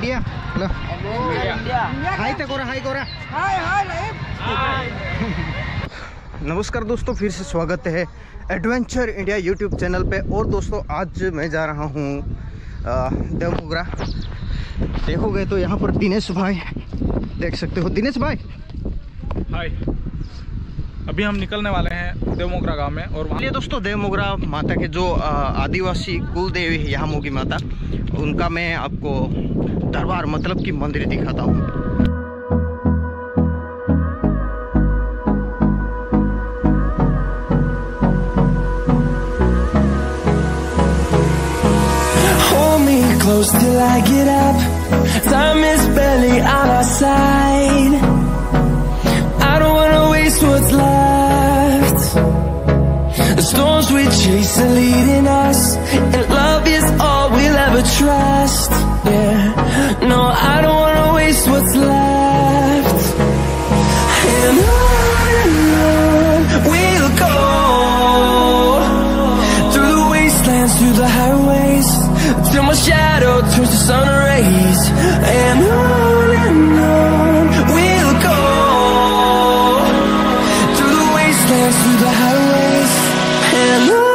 India hello hi तकोरा hi कोरा हाय नमस्कार दोस्तों, फिर से स्वागत है एडवेंचर इंडिया यूट्यूब चैनल पे। और दोस्तों आज मैं जा रहा हूँ देवमोगरा। देखोगे तो यहाँ पर दिनेश भाई देख सकते हो। दिनेश भाई हाय, अभी हम निकलने वाले हैं देवमोगरा गांव में। और ये दोस्तों देवमोगरा माता के जो आदिवासी कुल देवी है यहाँ मोगी माता, उनका मैं आपको दरबार मतलब कि मंदिर दिखाता हूँ। Close till I get up. Time is barely on our side. I don't wanna waste what's left. The storms we chase are leading us, and love is all we'll ever trust. Yeah, no, I don't wanna waste what's left. And on we'll go, through the wastelands, through the highways, till my shadow turns to sun rays. And on we'll go, through the wastelands, through the highways, and on we'll go.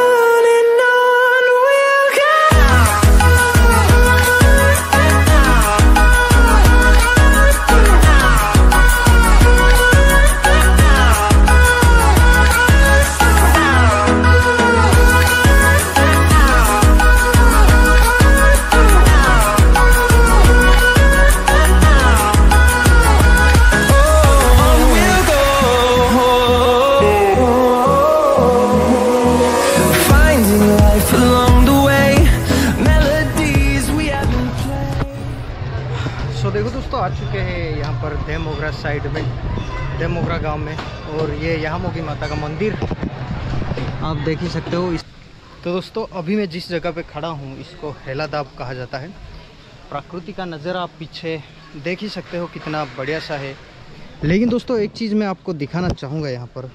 देखो दोस्तों, आ चुके हैं यहाँ पर Devmogra side में, देवमोगरा गांव में। और ये यहाँ मोगी माता का मंदिर आप देख ही सकते हो। तो दोस्तों अभी मैं जिस जगह पे खड़ा हूँ इसको हेलादाब कहा जाता है। प्रकृति का नज़ारा आप पीछे देख ही सकते हो कितना बढ़िया सा है। लेकिन दोस्तों एक चीज़ मैं आपको दिखाना चाहूँगा यहाँ पर।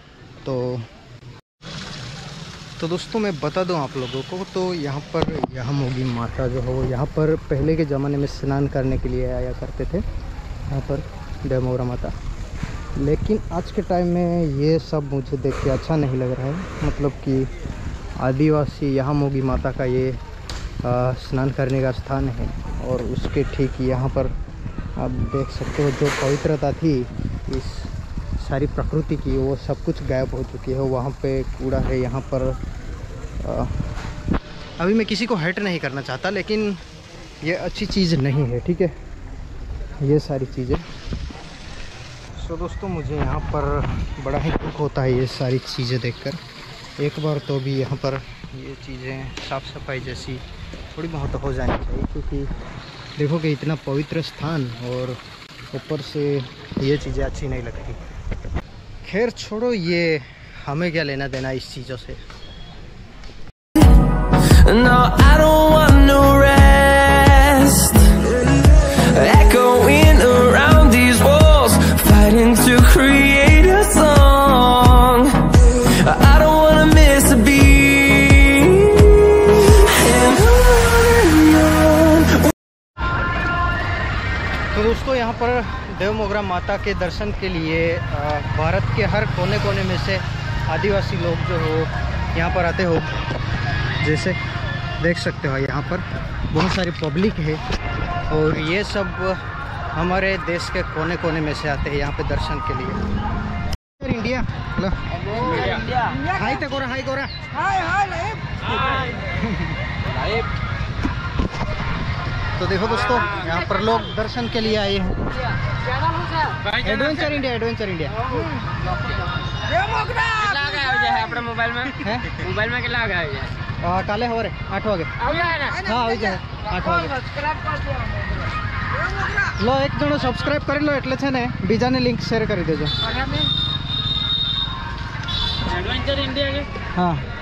तो दोस्तों मैं बता दूं आप लोगों को, तो यहाँ मोगी माता जो है वो यहाँ पर पहले के ज़माने में स्नान करने के लिए आया करते थे यहाँ पर देवमोगरा माता। लेकिन आज के टाइम में ये सब मुझे देख के अच्छा नहीं लग रहा है। मतलब कि आदिवासी यहाँ मोगी माता का ये स्नान करने का स्थान है, और उसके ठीक यहाँ पर आप देख सकते हो जो पवित्रता थी इस सारी प्रकृति की, वो सब कुछ गायब हो चुकी है। वहाँ पे कूड़ा है यहाँ पर। अभी मैं किसी को हर्ट नहीं करना चाहता, लेकिन ये अच्छी चीज़ नहीं है, ठीक है, ये सारी चीज़ें। सो दोस्तों मुझे यहाँ पर बड़ा ही दुख होता है ये सारी चीज़ें देखकर। एक बार तो भी यहाँ पर ये चीज़ें साफ़ सफाई जैसी थोड़ी बहुत हो जानी चाहिए, क्योंकि देखोगे इतना पवित्र स्थान और ऊपर से ये चीज़ें अच्छी नहीं लगती। खैर छोड़ो, ये हमें क्या लेना देना इस चीज़ों से। No, I don't want no rest. Echoing around these walls, fighting to create a song. I don't wanna miss a beat. And on. तो दोस्तों यहाँ पर देवमोगरा माता के दर्शन के लिए भारत के हर कोने कोने में से आदिवासी लोग जो हो यहाँ पर आते हो। जैसे देख सकते हो यहाँ पर बहुत सारी पब्लिक है, और ये सब हमारे देश के कोने कोने में से आते हैं यहाँ पे दर्शन के लिए। इंडिया हेलो हाय तकोरा हाय कोरा हाय। तो देखो दोस्तों यहाँ पर लोग दर्शन के लिए आए हैं। Adventure India, adventure India. अपने मोबाइल में कितना आ गया? काले हो रहे 8 बजे। हाँ हो जाए 8 बजे। लो एक जन सब्सक्राइब कर लो, एटले छे ने बीजाने लिंक शेयर कर देजो। एडवेंचर इंडिया के। हाँ